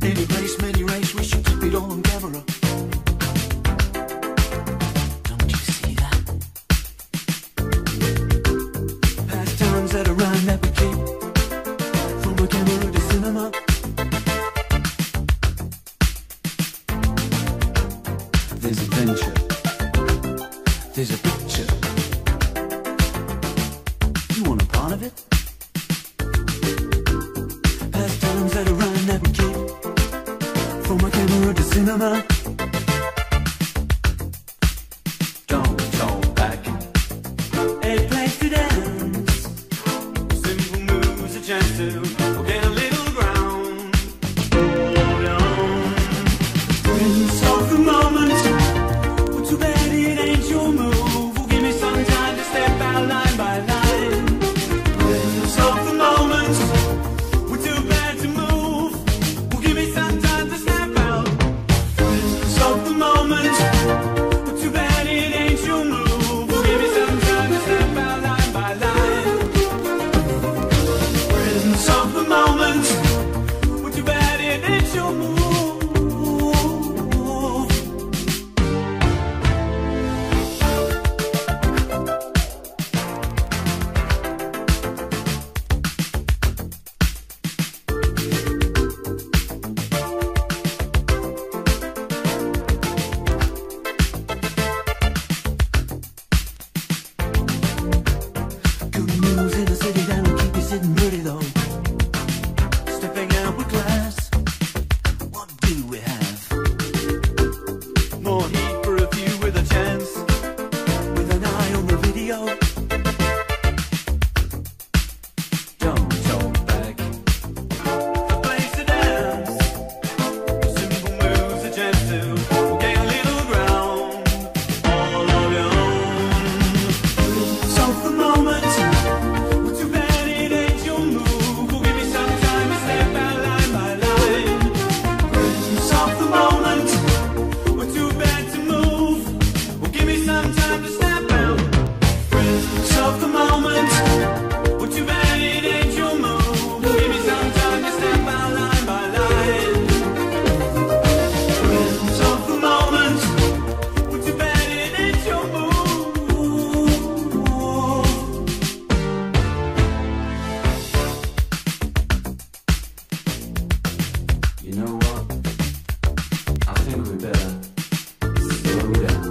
Any race, many race, we should keep it all on camera. Don't you see that? Pastimes that are rhyme that we keep from a camera to cinema. There's adventure, there's a picture. You want a part of it? Pastimes that are rhyme that we keep from a camera to cinema. Don't hold back. A place to dance. Simple moves, a chance to get a little ground. Hold on. Prince of the moment. Well, too bad it ain't your move. Well, give me some time to step out line by line. Prince of the moment. We're too bad to move. Well, give me some time to step out. Prince of the moment. Well, too bad it ain't your move. Well, give me some time to step out line by line. Prince of the moment. Well, too bad it ain't your move. Good news in a city that'll keep you sitting pretty though. Stepping out with class. What do we have? More heat for a few with a chance. With an eye on the video. Don't hold back. A place to dance. Simple moves, a chance to gain a little ground. All of your own. Prince of the moment. Well, too bad it ain't your move. Well, give me some time to step out line by line. Prince of the moment. Well, too bad to move. Well, give me some time to step out. Prince of the moment. Well, too bad it ain't your move. Well, give me some time to step out line by line. Prince of the moment. Well, too bad it ain't your move. You know what? I think we better slow down.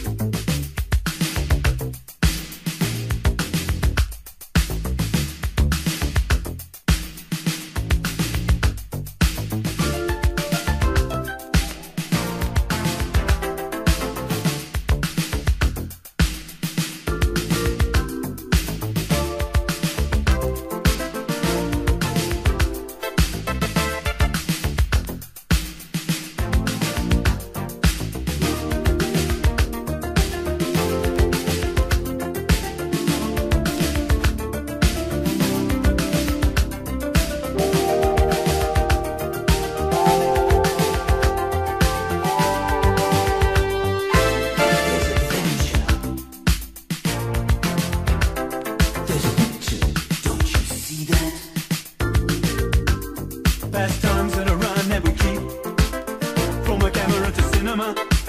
There's a picture, don't you see that? Pastimes that are rhyme that we keep from a camera to cinema.